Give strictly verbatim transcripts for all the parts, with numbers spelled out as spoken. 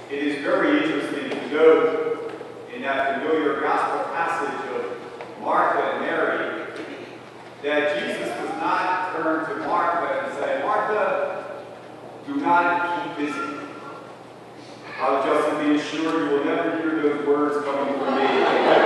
It is very interesting to note in that familiar gospel passage of Martha and Mary that Jesus does not turn to Martha and say, Martha, do not keep busy. I'll just be assured you will never hear those words coming from me.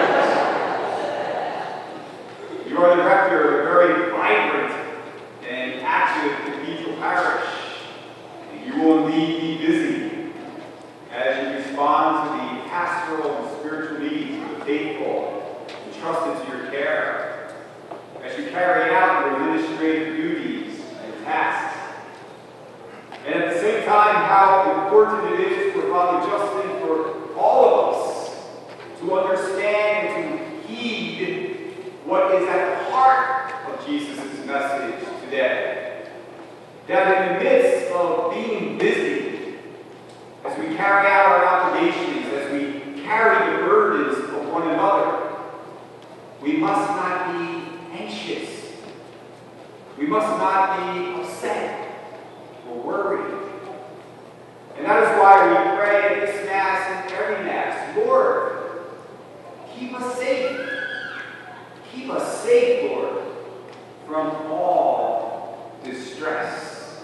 You are the rector of a very vibrant and active cathedral parish, and you will indeed be busy as you respond to the pastoral and spiritual needs of the faithful entrusted to your care, as you carry out your administrative duties and tasks. And at the same time, how important it is for Father Justin, for all of us, to understand and to heed what is at the heart of Jesus' message today. That in the midst of being busy, as we carry out our obligations, as we carry the burdens of one another, we must not be anxious. We must not be upset or worried. And that is why we pray at this Mass and every Mass, Lord, keep us safe. Keep us safe, Lord, from all distress.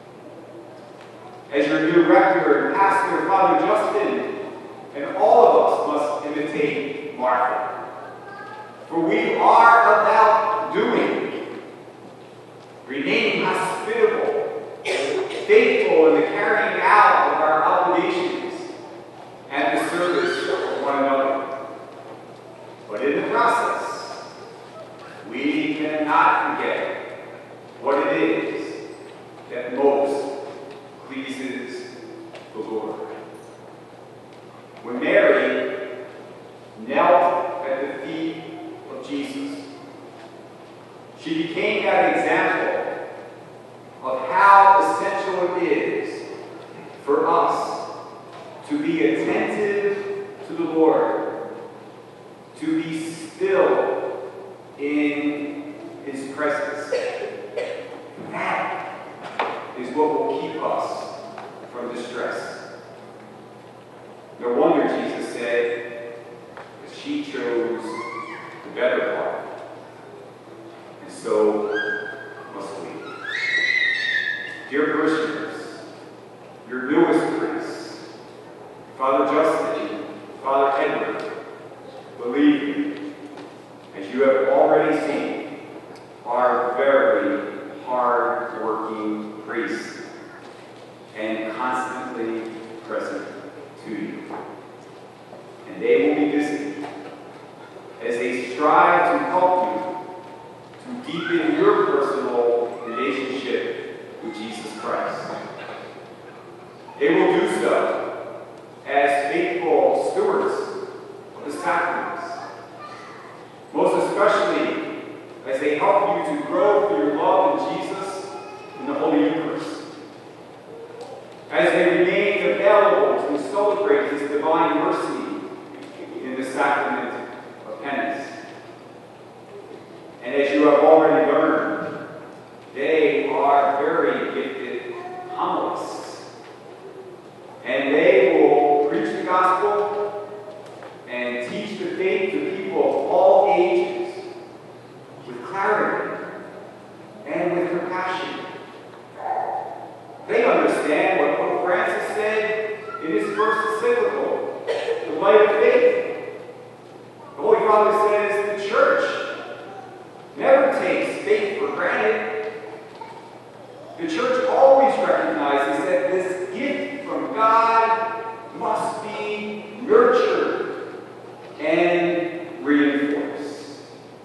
As your new rector and pastor, Father Justin, and all of us must imitate Martha. For we are about doing, remaining hospitable, faithful in the carrying out of our obligations and the service of one another. But in the process, we cannot forget what it is that most pleases the Lord. When Mary knelt at the feet of Jesus, she became that example of how essential it is for us to be attentive to the Lord, to be still in His presence. That is what will keep us from distress. No wonder Jesus said that she chose the better part, and so must we. Dear parishioners, your newest priest, Father Justin, Father Edward, believe me, as you have already seen, are very hard-working priests and constantly present to you. And they will be busy as they strive to help you to deepen your personal relationship with Jesus Christ. They will do so as faithful stewards of the sacraments, most especially as they help you to grow through your love in Jesus in the Holy Eucharist, as they remain available to celebrate His divine mercy in the sacrament of penance. And as you have already learned, they are very gifted homilists, and they will preach the gospel and teach the faith to people of all ages with clarity and with compassion. They understand what Pope Francis said in his first encyclical, The Light of Faith. The Holy Father says the Church never takes faith for granted. The Church always recognizes that this gift from God must be nurtured and reinforced.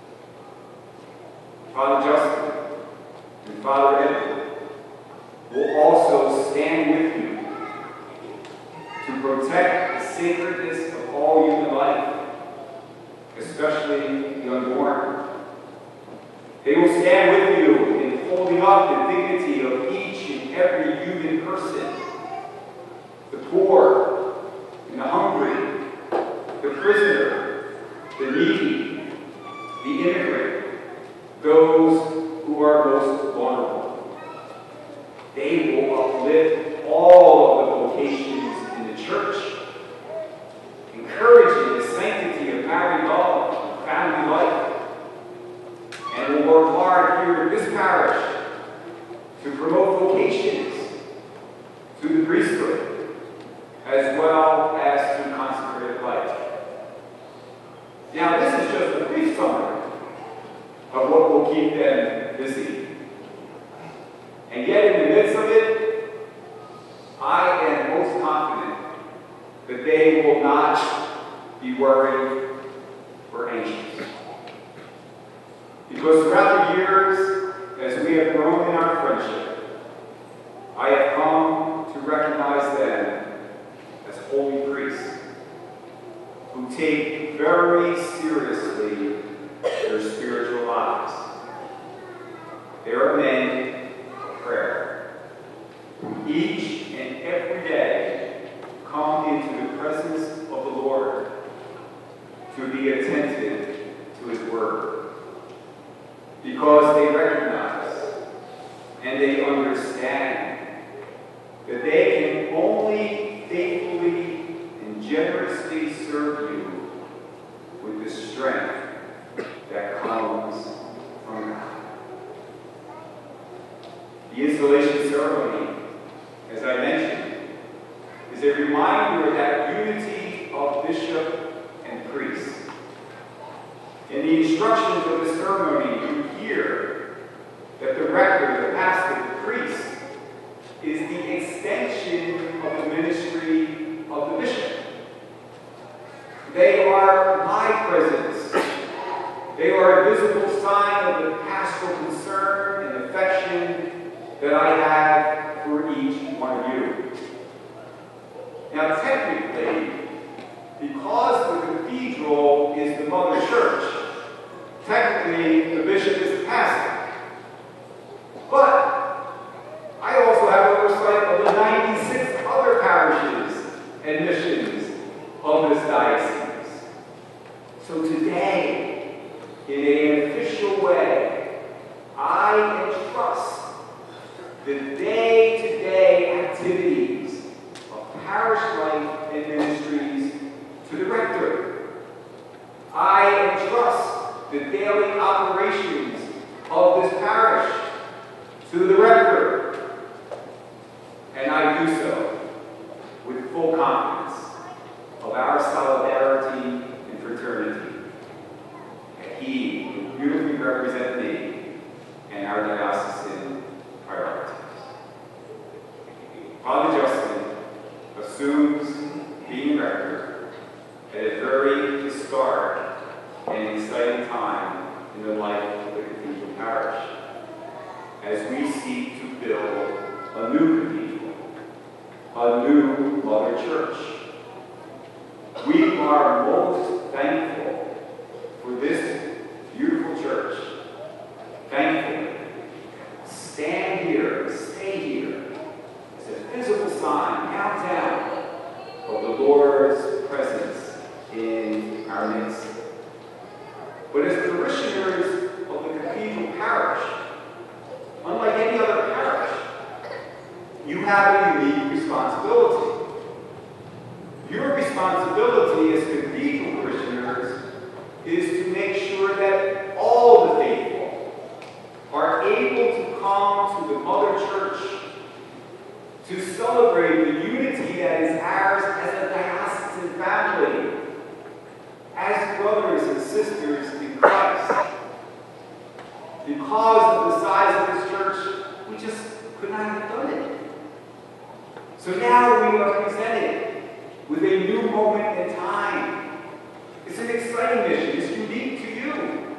Father Justin and Father Edward will also stand with you to protect the sacredness of all human life, especially the unborn. They will stand with you in holding up the dignity of each and every human person, the poor and the hungry, the prisoner, the needy, the immigrant, those who are most vulnerable. They will uplift all of the vocations in the Church that they will not be worried or anxious. Because throughout the years, as we have grown in our friendship, I have come to recognize them as holy priests who take very seriously their spiritual lives. They are men of prayer. Each and every day come into the presence of the Lord to be attentive to His Word, because they recognize and they understand that they can only faithfully and generously serve you with the strength that comes from God. The installation ceremony, as I mentioned, is a reminder of that unity of bishop and priest. In the instructions of the ceremony, you hear that the rector, the pastor, the priest, is the extension of the ministry of the bishop. They are my presence. They are a visible sign of the pastoral concern and affection that I have for each one of you. Now, technically, because the cathedral is the mother church, technically the bishop is the pastor. But I also have oversight of the ninety-six other parishes and missions of this diocese. So today, in an official way, I entrust the day-to-day activities of parish life and ministries to the rector. I entrust the daily operations of this parish to the rector. And I do so with full confidence of our solidarity and fraternity. And he will beautifully represent me and our diocesan priorities. Father Justin assumes being rector at a very historic and exciting time in the life of the cathedral parish, as we seek to build a new cathedral, a new mother church. We are most thankful for this beautiful church. Thankfully, stand here, stay here, as a visible sign downtown of the Lord's presence in our midst. But as parishioners of the cathedral parish, unlike any other parish, you have a unique responsibility. Your responsibility as cathedral parishioners is to make sure that all the faithful are able to come to the mother church to celebrate the unity that is ours as a diocesan family, as brothers and sisters in Christ. Because of the size of this church, we just could not have done it. So now we are presented with a new moment in time. It's an exciting mission. It's unique to you.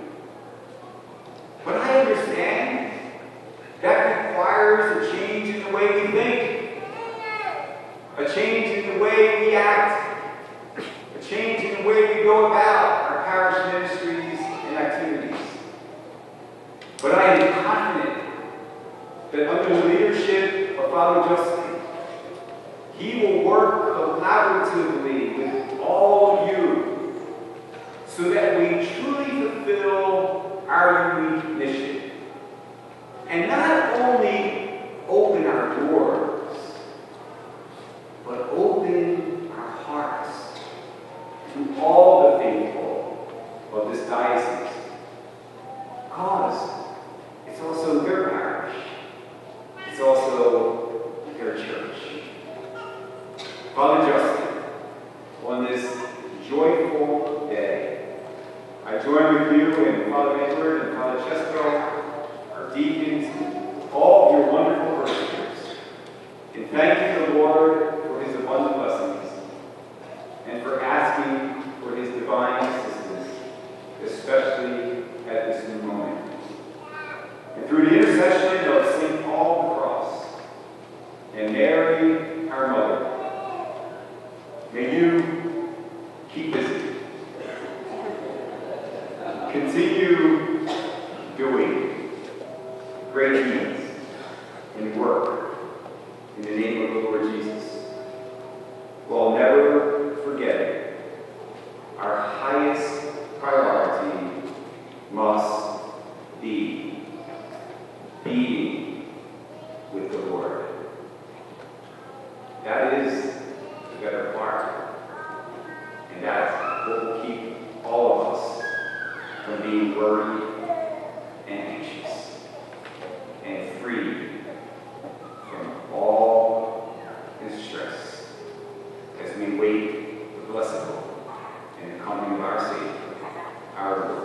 But I understand that requires a change in the way we think, a change in the way we act, a change in the way we go about our parish ministries and activities. But I am confident that under the leadership of Father Justin, he will work collaboratively with all of you so that we truly fulfill our unique mission. And not only open our doors, but open our hearts to all the faithful of this diocese. Because it's also their parish. It's also their church. Father Justin, on this joyful day, I join with you and Father Edward and Father Chesto, our deacons, all of your wonderful parishioners, in thanking the Lord for his abundant blessings, meeting with the Lord. That is the better part. And that's what will keep all of us from being worried and anxious and free from all this stress as we wait the blessed hope and the coming of our Savior, our Lord.